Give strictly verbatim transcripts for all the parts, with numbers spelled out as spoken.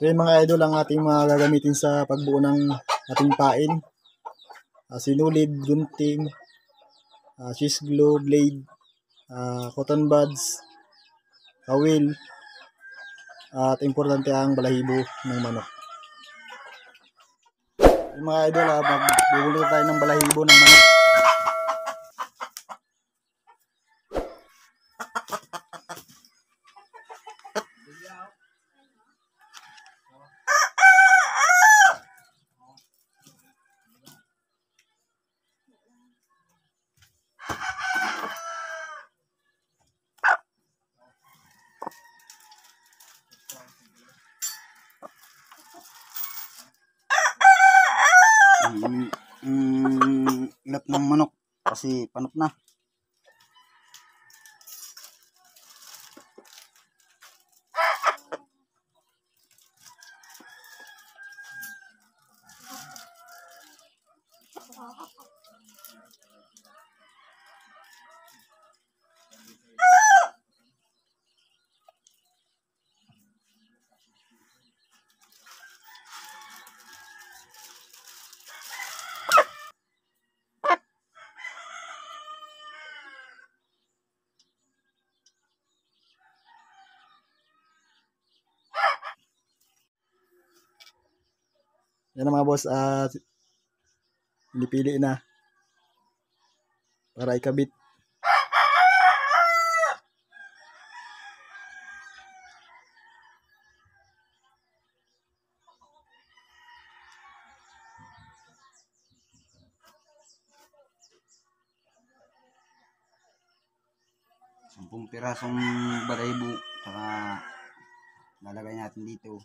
So yung mga idol ang ating mga gagamitin sa pagbuo ng ating pain. Uh, sinulid, gunting, uh, cheese glue, blade, uh, cotton buds, kawil, uh, at importante ang balahibo ng manok. Yung mga idol, uh, magbubulot tayo ng balahibo ng manok. Mm, mm, ilap ng manok kasi panot na. Yan na mga boss, at uh, pinipili na para ikabit. Sampung pirasong balahibo, saka lalagay natin dito.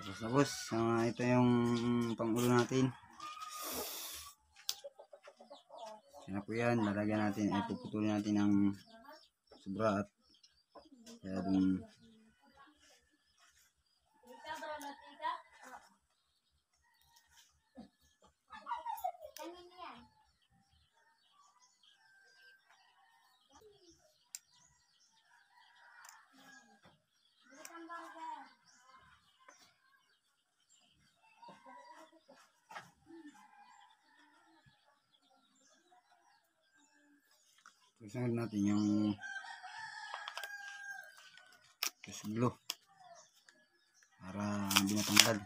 Tapos na boss, ah, ito yung pangulo natin. Yan po yan, lalagyan natin, ay puputulin natin ng sobra at kaya dun susunod natin yung fuse glue para hindi matanggal.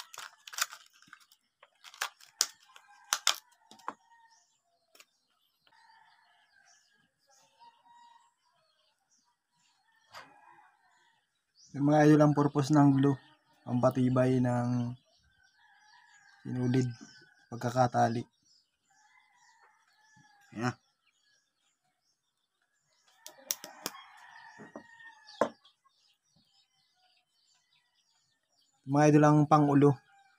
Yung mga idol, ang purpose ng glue, ang patibay ng sinulid, pagkakatali. Yan na. Mga idol, ang pangulo,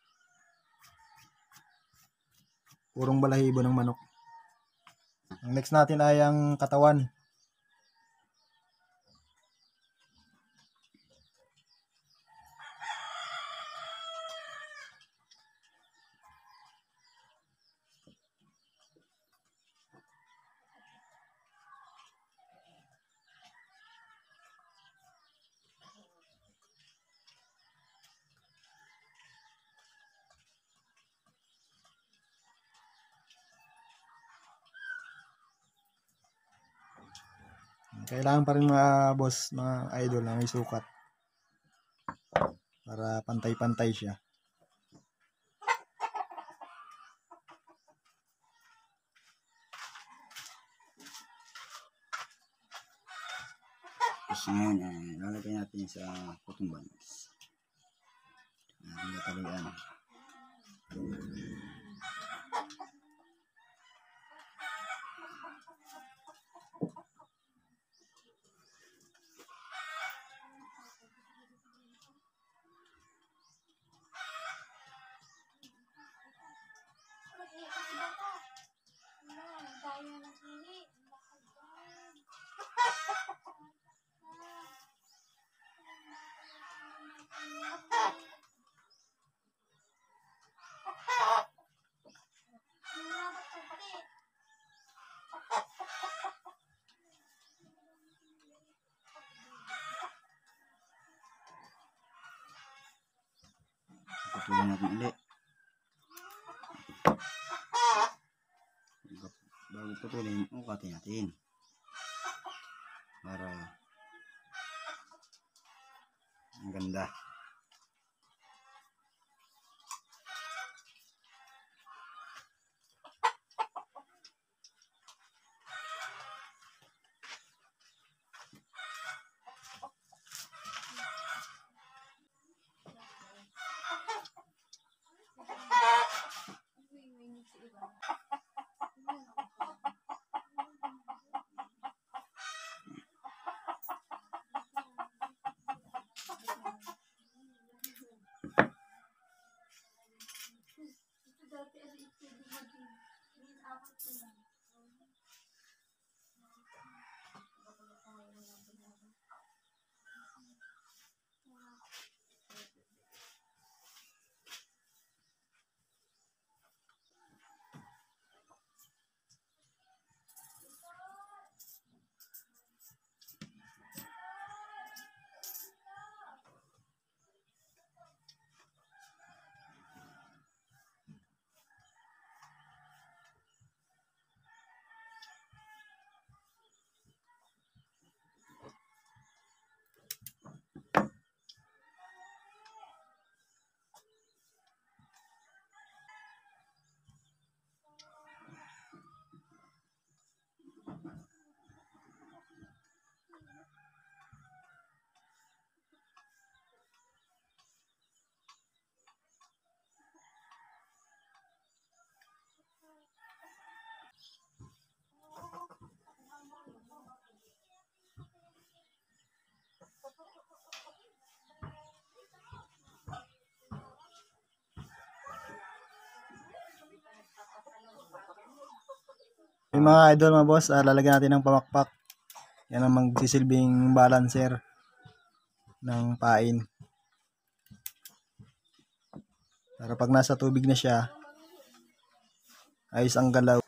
purong balahibo ng manok. Ang next natin ay ang katawan. Kailangan pa rin mga boss, mga idol, na may sukat para pantay-pantay siya. Tapos ngayon, eh, lalagay natin sa cotton buds. Ating tatalian. Putulin natin ulit. Bago putulin, ukatin natin para ang ganda. Yung mga idol mga boss, ah, lalagyan natin ng pamakpak. Yan ang magsisilbing balancer ng pain. Para pag nasa tubig na siya, ayos ang galaw.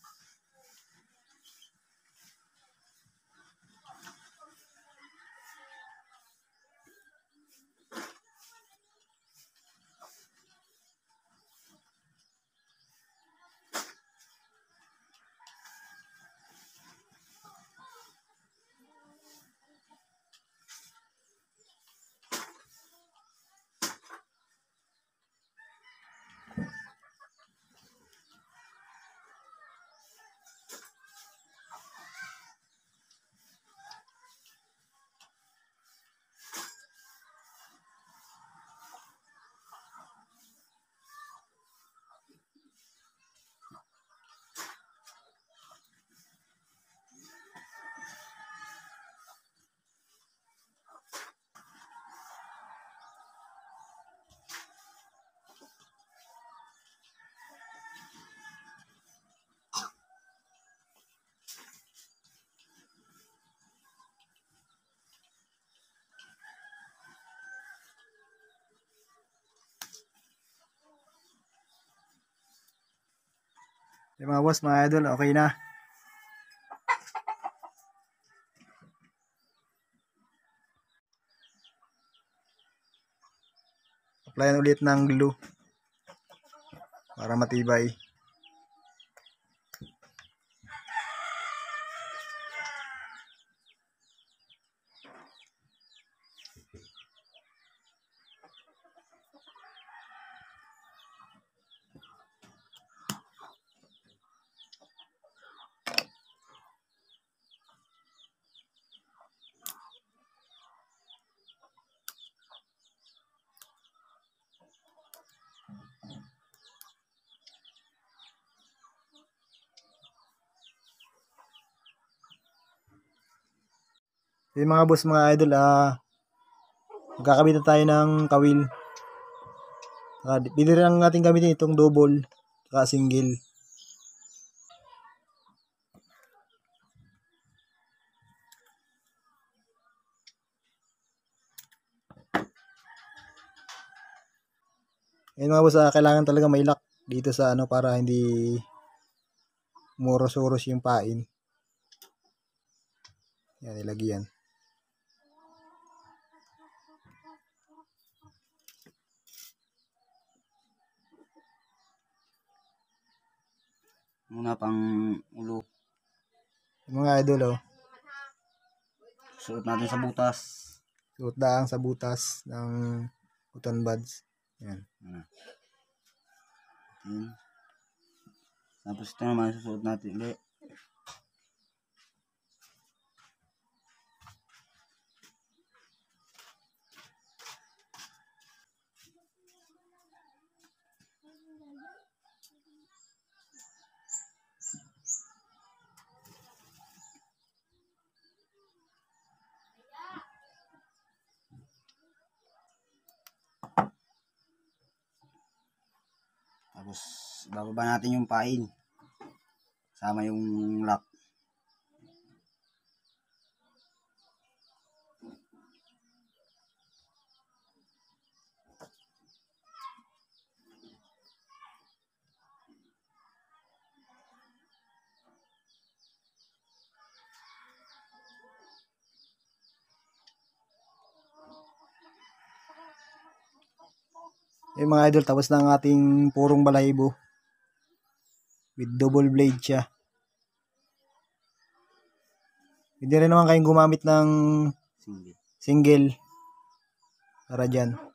Yung mga boss, mga idol, okay na. Applyan ulit ng glue para matibay. Yung mga boss, mga idol, ah, magkakabit na tayo ng kawil. Uh, pili rin ang ating gamitin itong double saka single. Ayun mga boss, ah, kailangan talaga may lock dito sa ano para hindi muros-uros yung pain. Yan, ilagyan. Muna pang ulo. Yung mga idol, oh. Suot natin sa butas. Suot daang sa butas ng cotton buds. Yan. Yan. Tapos ito naman susuot natin ulit. Tapos bababa natin yung pain. Sama yung lock. Yung mga idol, tapos na ang ating purong balahibo. With double blade siya. Hindi rin naman kayong gumamit ng Single. single para dyan.